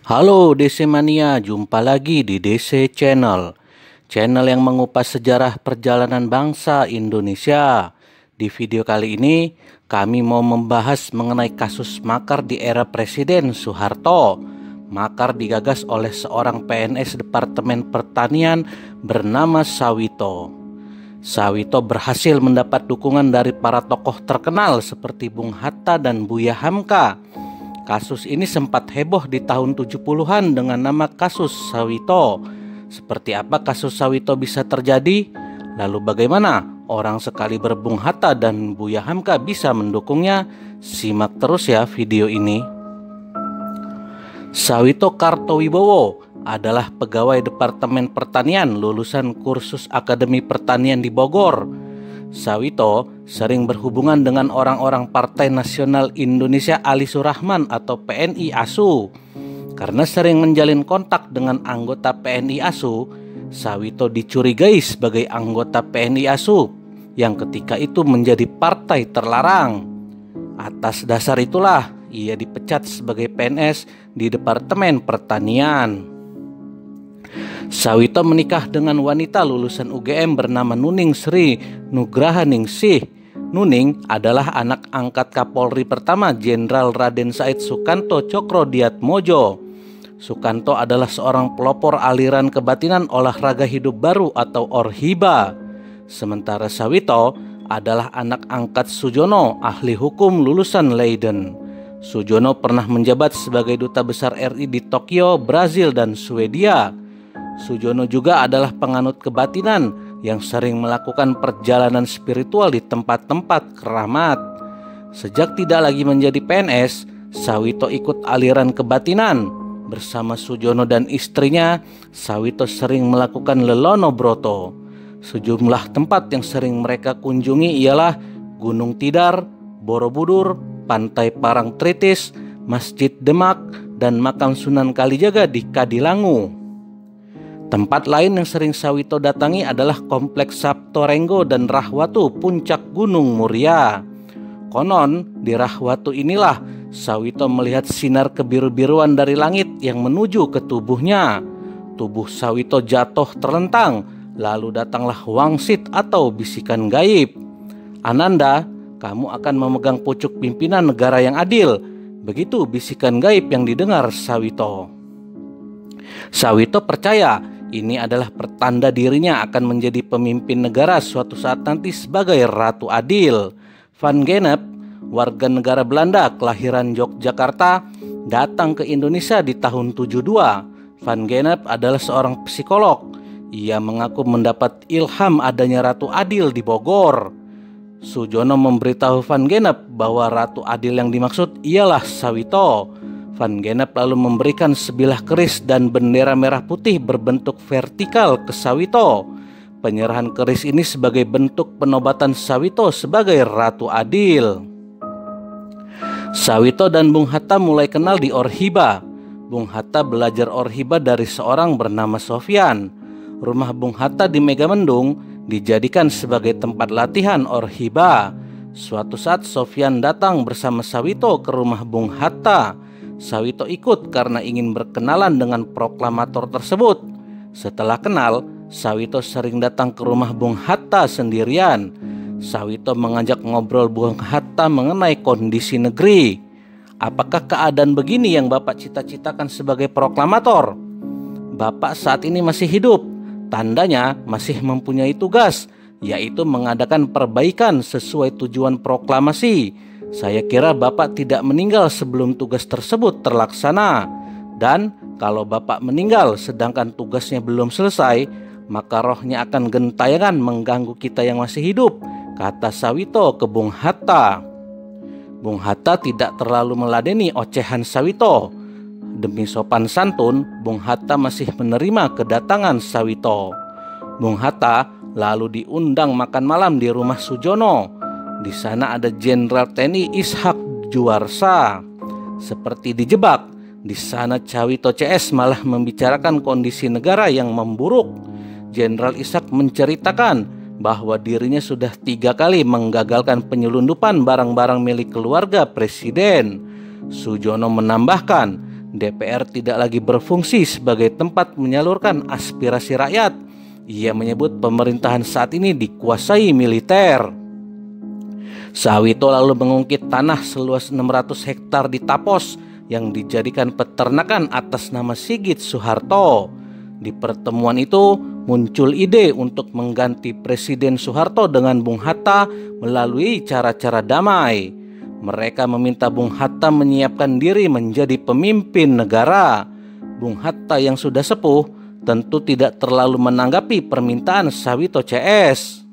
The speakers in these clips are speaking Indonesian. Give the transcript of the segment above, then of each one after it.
Halo DC Mania, jumpa lagi di DC Channel. Channel yang mengupas sejarah perjalanan bangsa Indonesia. Di video kali ini, kami mau membahas mengenai kasus makar di era Presiden Soeharto. Makar digagas oleh seorang PNS Departemen Pertanian bernama Sawito. Sawito berhasil mendapat dukungan dari para tokoh terkenal seperti Bung Hatta dan Buya Hamka. Kasus ini sempat heboh di tahun 70-an dengan nama kasus Sawito. Seperti apa kasus Sawito bisa terjadi? Lalu bagaimana orang sekaliber Bung Hatta dan Buya Hamka bisa mendukungnya? Simak terus ya video ini. Sawito Kartowibowo adalah pegawai Departemen Pertanian lulusan kursus Akademi Pertanian di Bogor. Sawito sering berhubungan dengan orang-orang Partai Nasional Indonesia Ali Surahman atau PNI ASU. Karena sering menjalin kontak dengan anggota PNI ASU, Sawito dicurigai sebagai anggota PNI ASU yang ketika itu menjadi partai terlarang. Atas dasar itulah ia dipecat sebagai PNS di Departemen Pertanian. Sawito menikah dengan wanita lulusan UGM bernama Nuning Sri Nugrahaningsih. Nuning adalah anak angkat Kapolri pertama Jenderal Raden Said Sukanto Cokrodiatmojo. Sukanto adalah seorang pelopor aliran kebatinan olahraga hidup baru atau Orhiba. Sementara Sawito adalah anak angkat Sujono, ahli hukum lulusan Leiden. Sujono pernah menjabat sebagai duta besar RI di Tokyo, Brazil dan Swedia. Sujono juga adalah penganut kebatinan yang sering melakukan perjalanan spiritual di tempat-tempat keramat. Sejak tidak lagi menjadi PNS, Sawito ikut aliran kebatinan. Bersama Sujono dan istrinya, Sawito sering melakukan lelono broto. Sejumlah tempat yang sering mereka kunjungi ialah Gunung Tidar, Borobudur, Pantai Parangtritis, Masjid Demak, dan Makam Sunan Kalijaga di Kadilangu. Tempat lain yang sering Sawito datangi adalah Kompleks Saptorenggo dan Rahwatu Puncak Gunung Muria. Konon di Rahwatu inilah Sawito melihat sinar kebiru-biruan dari langit yang menuju ke tubuhnya. Tubuh Sawito jatuh terlentang, lalu datanglah wangsit atau bisikan gaib. "Ananda, kamu akan memegang pucuk pimpinan negara yang adil." Begitu bisikan gaib yang didengar Sawito. Sawito percaya ini adalah pertanda dirinya akan menjadi pemimpin negara suatu saat nanti sebagai Ratu Adil. Van Gennep, warga negara Belanda kelahiran Yogyakarta, datang ke Indonesia di tahun 72. Van Gennep adalah seorang psikolog. Ia mengaku mendapat ilham adanya Ratu Adil di Bogor. Sujono memberitahu Van Gennep bahwa Ratu Adil yang dimaksud ialah Sawito. Van Gennep lalu memberikan sebilah keris dan bendera merah putih berbentuk vertikal ke Sawito. Penyerahan keris ini sebagai bentuk penobatan Sawito sebagai Ratu Adil. Sawito dan Bung Hatta mulai kenal di Orhiba. Bung Hatta belajar Orhiba dari seorang bernama Sofyan. Rumah Bung Hatta di Megamendung dijadikan sebagai tempat latihan Orhiba. Suatu saat Sofyan datang bersama Sawito ke rumah Bung Hatta. Sawito ikut karena ingin berkenalan dengan proklamator tersebut. Setelah kenal, Sawito sering datang ke rumah Bung Hatta sendirian. Sawito mengajak ngobrol Bung Hatta mengenai kondisi negeri. "Apakah keadaan begini yang Bapak cita-citakan sebagai proklamator? Bapak saat ini masih hidup. Tandanya masih mempunyai tugas, yaitu mengadakan perbaikan sesuai tujuan proklamasi. Saya kira Bapak tidak meninggal sebelum tugas tersebut terlaksana. Dan kalau Bapak meninggal sedangkan tugasnya belum selesai, maka rohnya akan gentayangan mengganggu kita yang masih hidup," kata Sawito ke Bung Hatta. Bung Hatta tidak terlalu meladeni ocehan Sawito. Demi sopan santun, Bung Hatta masih menerima kedatangan Sawito. Bung Hatta lalu diundang makan malam di rumah Sujono. Di sana ada Jenderal TNI Ishak Juwarsa. Seperti dijebak, di sana Cawito CS malah membicarakan kondisi negara yang memburuk. Jenderal Ishak menceritakan bahwa dirinya sudah 3 kali menggagalkan penyelundupan barang-barang milik keluarga presiden. Sujono menambahkan, DPR tidak lagi berfungsi sebagai tempat menyalurkan aspirasi rakyat. Ia menyebut pemerintahan saat ini dikuasai militer. Sawito lalu mengungkit tanah seluas 600 hektar di Tapos yang dijadikan peternakan atas nama Sigit Soeharto. Di pertemuan itu muncul ide untuk mengganti Presiden Soeharto dengan Bung Hatta melalui cara-cara damai. Mereka meminta Bung Hatta menyiapkan diri menjadi pemimpin negara. Bung Hatta yang sudah sepuh tentu tidak terlalu menanggapi permintaan Sawito CS.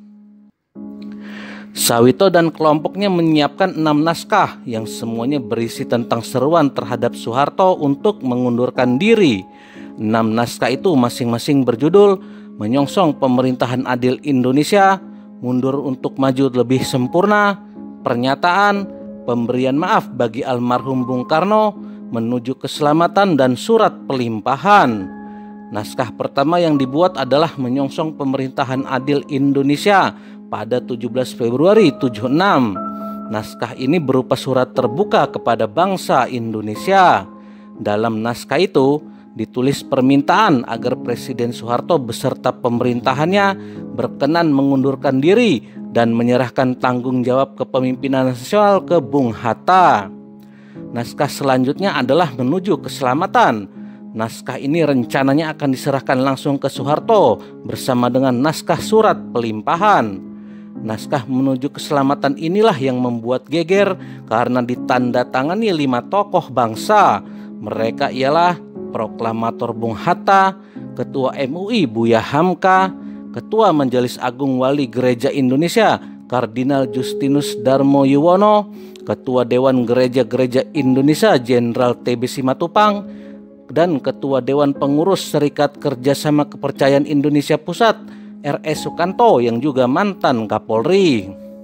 Sawito dan kelompoknya menyiapkan 6 naskah yang semuanya berisi tentang seruan terhadap Soeharto untuk mengundurkan diri. 6 naskah itu masing-masing berjudul Menyongsong Pemerintahan Adil Indonesia, Mundur untuk Maju Lebih Sempurna, Pernyataan, Pemberian Maaf bagi Almarhum Bung Karno, Menuju Keselamatan, dan Surat Pelimpahan. Naskah pertama yang dibuat adalah Menyongsong Pemerintahan Adil Indonesia pada 17 Februari 76. Naskah ini berupa surat terbuka kepada bangsa Indonesia. Dalam naskah itu ditulis permintaan agar Presiden Soeharto beserta pemerintahannya berkenan mengundurkan diri dan menyerahkan tanggung jawab kepemimpinan nasional ke Bung Hatta. Naskah selanjutnya adalah Menuju Keselamatan. Naskah ini rencananya akan diserahkan langsung ke Soeharto bersama dengan naskah Surat Pelimpahan. Naskah Menuju Keselamatan inilah yang membuat geger karena ditandatangani 5 tokoh bangsa. Mereka ialah Proklamator Bung Hatta, Ketua MUI Buya Hamka, Ketua Majelis Agung Wali Gereja Indonesia Kardinal Justinus Darmo Yuwono, Ketua Dewan Gereja-Gereja Indonesia Jenderal TB Simatupang, dan Ketua Dewan Pengurus Serikat Kerjasama Kepercayaan Indonesia Pusat R.S. Sukanto yang juga mantan Kapolri.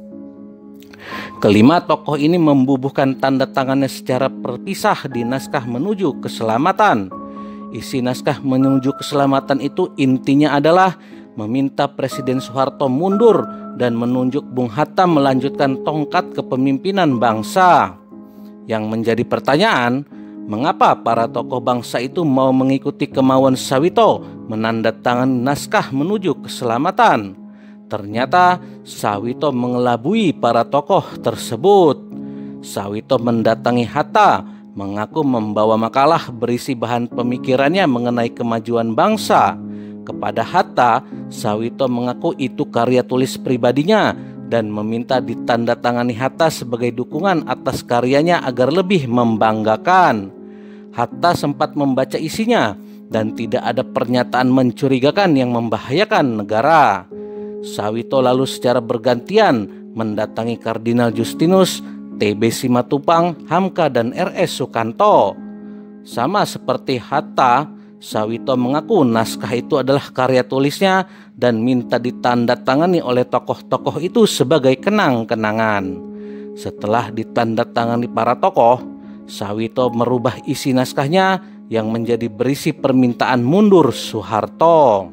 Kelima tokoh ini membubuhkan tanda tangannya secara terpisah di naskah Menuju Keselamatan. Isi naskah Menuju Keselamatan itu intinya adalah meminta Presiden Soeharto mundur dan menunjuk Bung Hatta melanjutkan tongkat kepemimpinan bangsa. Yang menjadi pertanyaan, mengapa para tokoh bangsa itu mau mengikuti kemauan Sawito menandatangani naskah Menuju Keselamatan? Ternyata Sawito mengelabui para tokoh tersebut. Sawito mendatangi Hatta, mengaku membawa makalah berisi bahan pemikirannya mengenai kemajuan bangsa. Kepada Hatta, Sawito mengaku itu karya tulis pribadinya dan meminta ditandatangani Hatta sebagai dukungan atas karyanya agar lebih membanggakan. Hatta sempat membaca isinya dan tidak ada pernyataan mencurigakan yang membahayakan negara. Sawito lalu secara bergantian mendatangi Kardinal Justinus, TB Simatupang, Hamka, dan R.S. Sukanto. Sama seperti Hatta, Sawito mengaku naskah itu adalah karya tulisnya dan minta ditandatangani oleh tokoh-tokoh itu sebagai kenang-kenangan. Setelah ditandatangani para tokoh, Sawito merubah isi naskahnya yang menjadi berisi permintaan mundur Soeharto.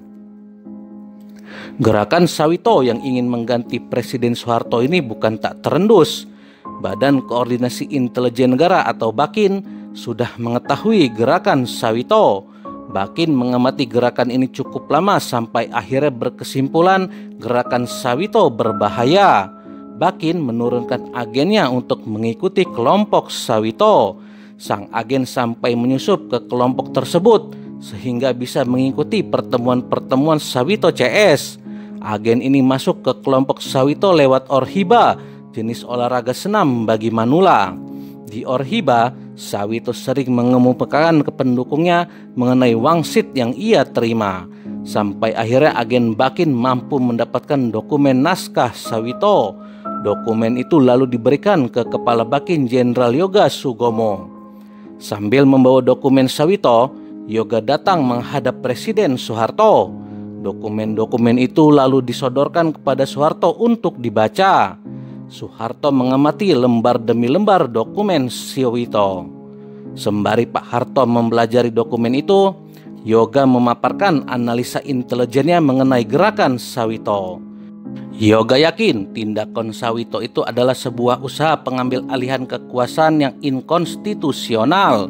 Gerakan Sawito yang ingin mengganti Presiden Soeharto ini bukan tak terendus. Badan Koordinasi Intelijen Negara atau BAKIN sudah mengetahui gerakan Sawito. BAKIN mengamati gerakan ini cukup lama sampai akhirnya berkesimpulan gerakan Sawito berbahaya. BAKIN menurunkan agennya untuk mengikuti kelompok Sawito. Sang agen sampai menyusup ke kelompok tersebut sehingga bisa mengikuti pertemuan-pertemuan Sawito CS. Agen ini masuk ke kelompok Sawito lewat Orhiba, jenis olahraga senam bagi manula. Di Orhiba, Sawito sering mengemukakan ke pendukungnya mengenai wangsit yang ia terima. Sampai akhirnya agen BAKIN mampu mendapatkan dokumen naskah Sawito. Dokumen itu lalu diberikan ke Kepala BAKIN Jenderal Yoga Sugomo. Sambil membawa dokumen Sawito, Yoga datang menghadap Presiden Soeharto. Dokumen-dokumen itu lalu disodorkan kepada Soeharto untuk dibaca. Soeharto mengamati lembar demi lembar dokumen Sawito. Sembari Pak Harto mempelajari dokumen itu, Yoga memaparkan analisa intelijennya mengenai gerakan Sawito. Yoga yakin tindakan Sawito itu adalah sebuah usaha pengambil alihan kekuasaan yang inkonstitusional.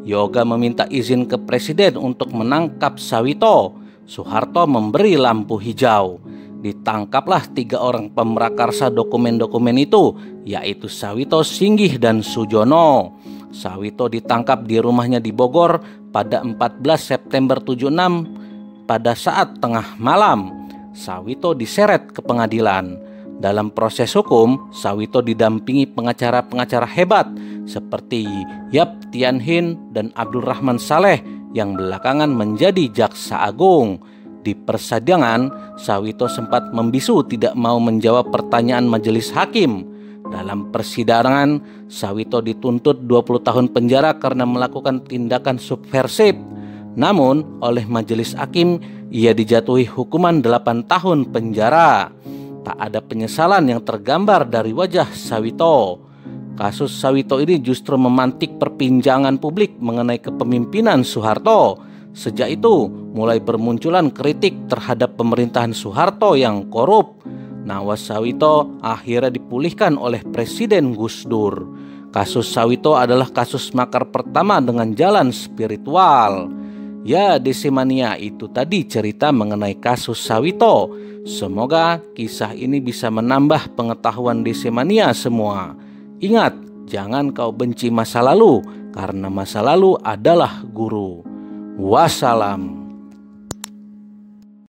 Yoga meminta izin ke presiden untuk menangkap Sawito. Soeharto memberi lampu hijau. Ditangkaplah 3 orang pemrakarsa dokumen-dokumen itu, yaitu Sawito, Singgih, dan Sujono. Sawito ditangkap di rumahnya di Bogor pada 14 September 76 pada saat tengah malam. Sawito diseret ke pengadilan. Dalam proses hukum, Sawito didampingi pengacara-pengacara hebat seperti Yap Tianhin dan Abdurrahman Saleh yang belakangan menjadi jaksa agung. Di persidangan, Sawito sempat membisu tidak mau menjawab pertanyaan majelis hakim. Dalam persidangan, Sawito dituntut 20 tahun penjara karena melakukan tindakan subversif. Namun, oleh majelis hakim, ia dijatuhi hukuman 8 tahun penjara. Tak ada penyesalan yang tergambar dari wajah Sawito. Kasus Sawito ini justru memantik perbincangan publik mengenai kepemimpinan Soeharto. Sejak itu, mulai bermunculan kritik terhadap pemerintahan Soeharto yang korup. Nyawa Sawito akhirnya dipulihkan oleh Presiden Gus Dur. Kasus Sawito adalah kasus makar pertama dengan jalan spiritual. Ya, Desemania, itu tadi cerita mengenai kasus Sawito. Semoga kisah ini bisa menambah pengetahuan Desemania semua. Ingat, jangan kau benci masa lalu, karena masa lalu adalah guru. Wassalam.